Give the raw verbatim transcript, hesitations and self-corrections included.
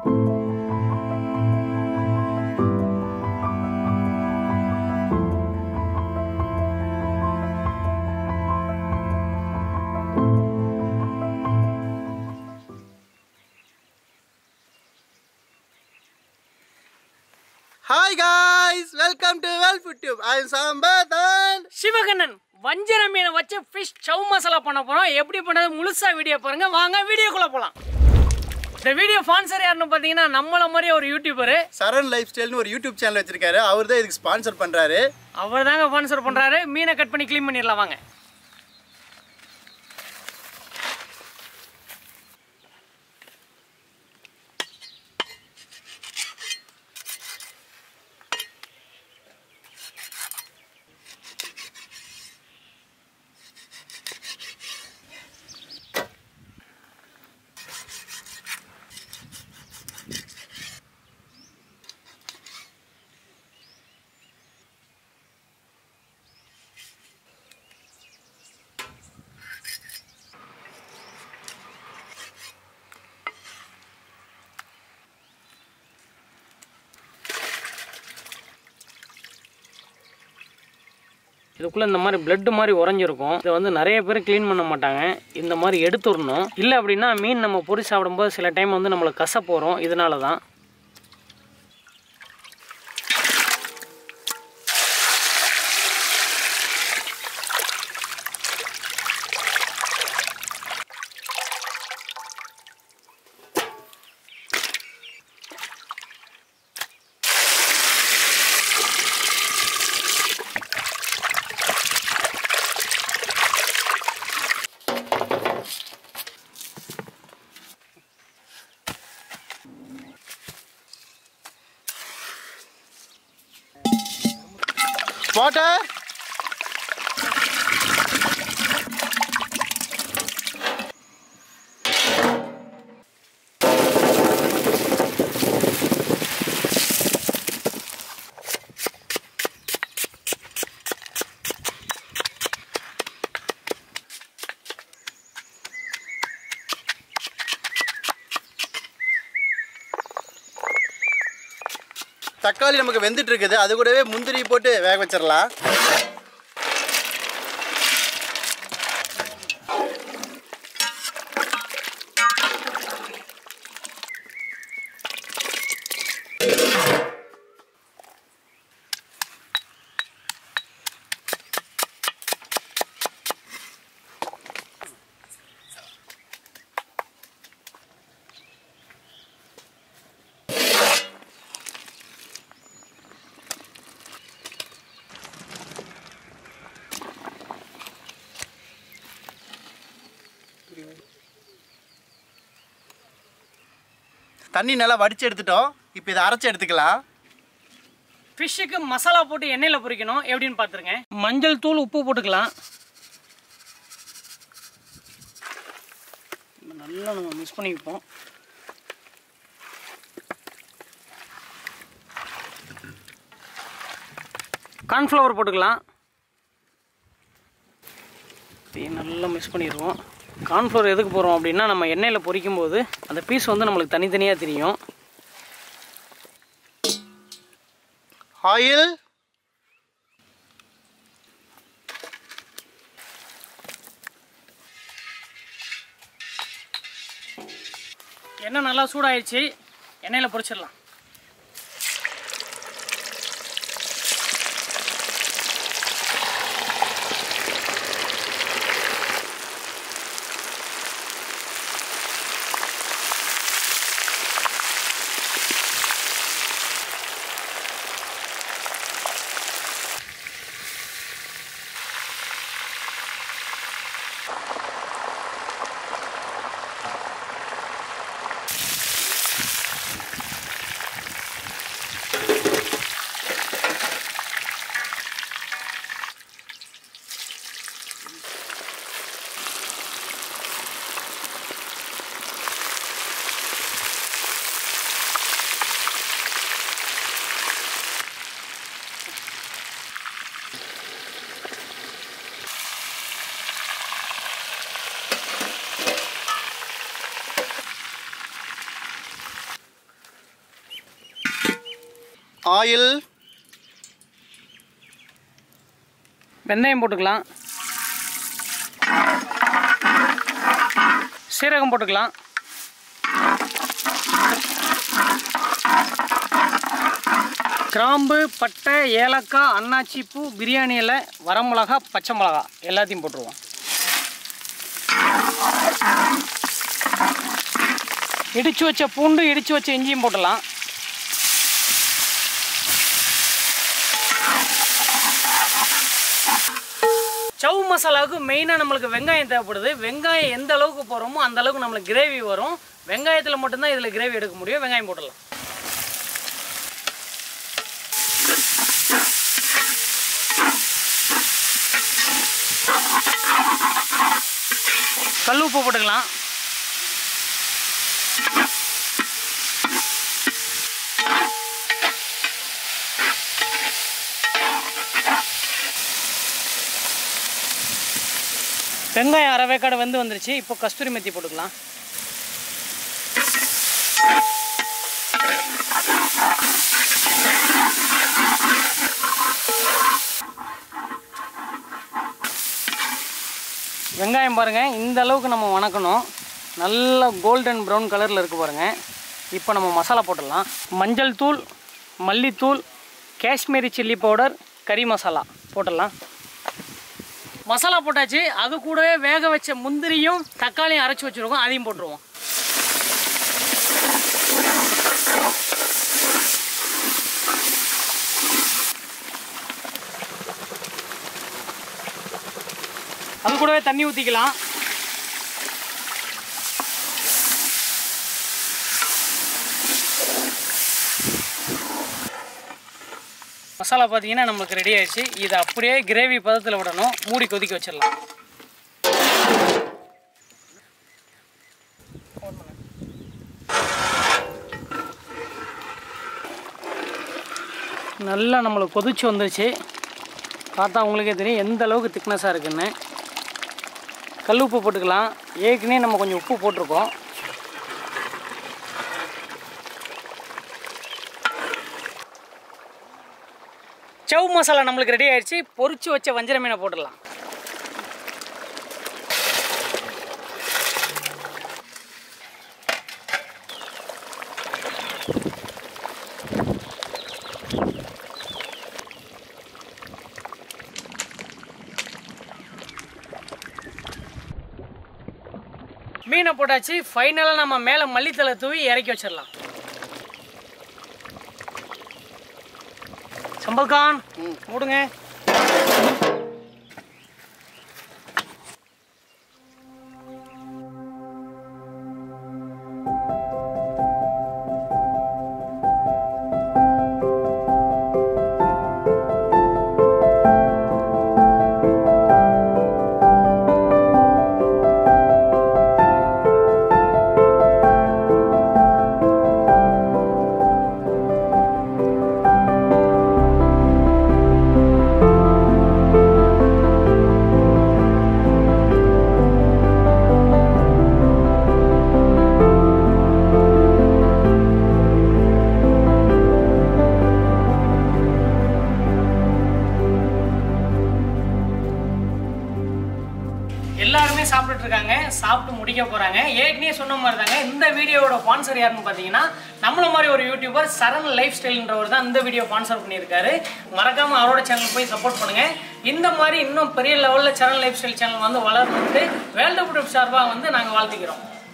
Hi guys, welcome to WellFoodTube. I am Sambath and Shivakannan. Vanjaram மீனை வச்சு fish chow masala பண்ண போறோம். எப்படி பண்றது முழுசா வீடியோ பாருங்க. வாங்க வீடியோக்குள்ள போலாம். இந்த வீடியோ ஸ்பான்சர் யாருன்னு பாத்தீங்கன்னா நம்மள மாதிரி ஒரு யூடியூபர் Saran lifestyle னு ஒரு யூடியூப் சேனல் வச்சிருக்காரு. அவர் தான் இதுக்கு ஸ்பான்சர் பண்றாரு. அவர் தாங்க ஸ்பான்சர் பண்றாரு. மீனை கட் பண்ணி க்ளீன் பண்ணிரலாம் வாங்க. இதுக்குள்ள இந்த மாதிரி பிளட் மாதிரி உறைஞ்சிருக்கும். இதை வந்து நிறைய பேர் க்ளீன் பண்ண மாட்டாங்க. இந்த மாதிரி எடுத்துடணும். இல்லை அப்படின்னா மீன் நம்ம பொரி சாப்பிடும்போது சில டைம் வந்து நம்மளுக்கு கசப்பு வரும். இதனால தான் water. தக்காளி நமக்கு வெந்துட்டு இருக்குது. அது கூடவே முந்திரி போட்டு வேக வச்சிரலாம். தண்ணி நல்லா வடிச்சு எடுத்துட்டோம். இப்போ இதை அரைச்சி எடுத்துக்கலாம். ஃபிஷ்ஷுக்கு மசாலா போட்டு எண்ணெயில் பொரிக்கணும். எப்படின்னு பார்த்துருங்க. மஞ்சள் தூள், உப்பு போட்டுக்கலாம். நல்லா நம்ம மிக்ஸ் பண்ணி வைப்போம். கார்ன்ஃப்ளவர் போட்டுக்கலாம். நல்லா மிக்ஸ் பண்ணிடுவோம். கார்ன்ஃப்ளவர் எதுக்கு போகிறோம் அப்படின்னா நம்ம எண்ணெயில் பொரிக்கும் போது அந்த பீஸ் வந்து நம்மளுக்கு தனித்தனியாக தெரியும். ஆயில், எண்ணெய் நல்லா சூடாயிடுச்சு. எண்ணெயில் பொரிச்சிடலாம். ஆயில், வெந்தயம் போட்டுக்கலாம், சீரகம் போட்டுக்கலாம், கிராம்பு, பட்டை, ஏலக்காய், அன்னாச்சி பூ, பிரியாணி இலை, வரமிளகா, பச்சை மிளகா எல்லாத்தையும் போட்டுருவோம். இடித்து வச்ச பூண்டு, இடித்து வச்ச இஞ்சியும் போட்டுடலாம். சவ் மசாலாவுக்கு மெயினாக நம்மளுக்கு வெங்காயம் தேவைப்படுது. வெங்காயம் எந்த அளவுக்கு போகிறோமோ அந்த அளவுக்கு நம்மளுக்கு கிரேவி வரும். வெங்காயத்தில் மட்டும்தான் இதில் கிரேவி எடுக்க முடியும். வெங்காயம் போட்டுடலாம். கல் உப்பு போட்டுக்கலாம். வெங்காயம் அரை வேக்காடு வெந்து வந்துருச்சு. இப்போ கஸ்தூரி மெத்தி போட்டுக்கலாம். வெங்காயம் பாருங்கள், இந்த அளவுக்கு நம்ம வணக்கணும். நல்ல கோல்டன் ப்ரௌன் கலரில் இருக்குது பாருங்கள். இப்போ நம்ம மசாலா போட்டுடலாம். மஞ்சள் தூள், மல்லித்தூள், காஷ்மீரி சில்லி பவுடர், கறி மசாலா போட்டுடலாம். மசாலா போட்டாச்சு. அது கூடவே வேக வச்ச முந்திரியும் தக்காளியும் அரைச்சி வச்சுருக்கோம், அதையும் போட்டுருவோம். அது கூடவே தண்ணி ஊற்றிக்கலாம். மசாலா பார்த்தீங்கன்னா நம்மளுக்கு ரெடி ஆயிடுச்சு. இதை அப்படியே கிரேவி பதத்தில் விடணும். மூடி கொதிக்க வச்சிடலாம். நல்லா நம்மளுக்கு கொதிச்சு வந்துருச்சு. பார்த்தா உங்களுக்கே தெரியும் எந்த அளவுக்கு திக்னஸாக இருக்குன்னு. கல் உப்பு போட்டுக்கலாம். ஏற்கனவே நம்ம கொஞ்சம் உப்பு போட்டிருக்கோம். சவ் மசாலா நம்மளுக்கு ரெடி ஆயிடுச்சு. பொரிச்சு வச்ச வஞ்சர மீனை போட்டுடலாம். மீனை போட்டாச்சு. ஃபைனலாக நம்ம மேலே மல்லித்தலை தூவி இறக்கி வச்சிடலாம். சம்பல்கான் மூடுங்க. எல்லாருமே சாப்பிட்டுட்டு இருக்காங்க. சாப்பிட்டு முடிக்க போறாங்க. ஏற்கனவே சொன்ன மாதிரி தாங்க இந்த வீடியோவோட ஸ்பான்சர் யாருன்னு பார்த்தீங்கன்னா நம்மள மாதிரி ஒரு யூடியூபர் சரண் லைஃப் ஸ்டைல்ன்றவர் தான் இந்த வீடியோ ஸ்பான்சர் பண்ணியிருக்காரு. மறக்காம அவரோட சேனல் போய் சப்போர்ட் பண்ணுங்க. இந்த மாதிரி இன்னும் பெரிய லெவலில் சரண் லைஃப் ஸ்டைல் சேனல் வந்து வளர்ந்துட்டு வேர்ல்டு ஃபுட் சார்பாக வந்து நாங்கள் வாழ்த்துக்கிறோம்.